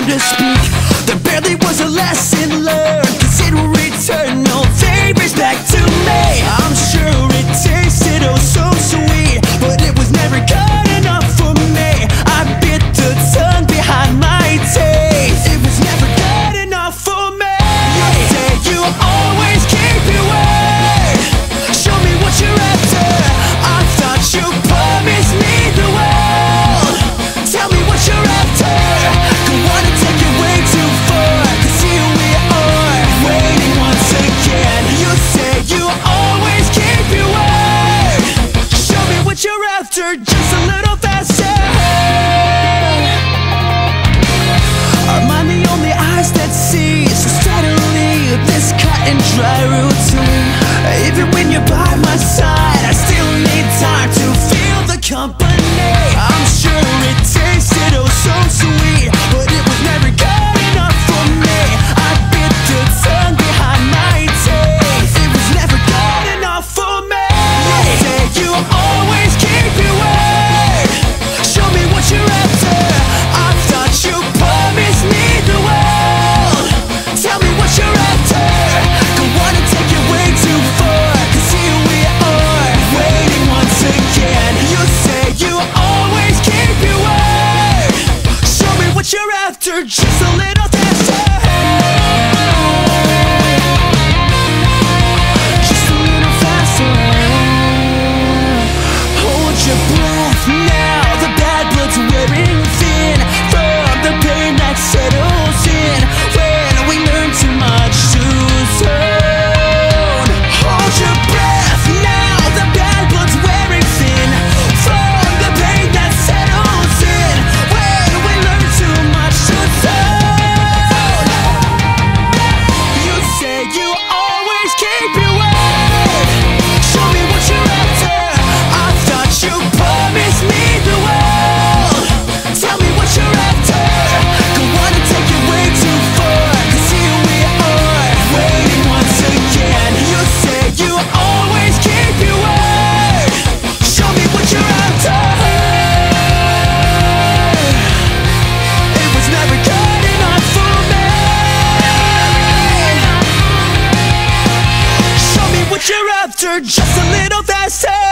time to speak. There barely was a lesson learned, cause it will return no favors back to me. I'm sure it tasted oh so sweet, but it was never good enough for me. I bit the tongue behind my teeth. It was never good enough for me. You say you always keep your word. Show me what you're after. I thought you promised me the world. Tell me what you're after. Go on and take it way too far, cause here we are, waiting once again. You say you always keep your word. Show me what you're after, just a little faster. Am I the only eyes that see so steadily this cut and dry routine? Even when you're by my side, I still need time to feel the company. I'm sure it tasted oh so sweet, but it was never good enough for me. I bit the tongue behind my teeth. It was never good enough for me. You say you always keep your word. Show me what you're after. I thought you promised me the world. Tell me what you're after. Go on and take it way too far, cause here we are, waiting once again. You say you always keep your word. Show me what you're after, just a little faster. Just a little faster. Hold your breath now, the bad blood's wearing thin from the pain that settles in when we learn too much too soon. Hold your breath now, the bad blood's wearing thin from the pain that settles in when we learn too much too soon. You say you always keep your word. Show me what you're after. I thought you promised me the world. Tell me what you're after. Go on and take it way too far, cause here we are, waiting once again. You say you always keep your word. Show me what you're after. It was never good enough for me. Show me what you're after, just a little faster.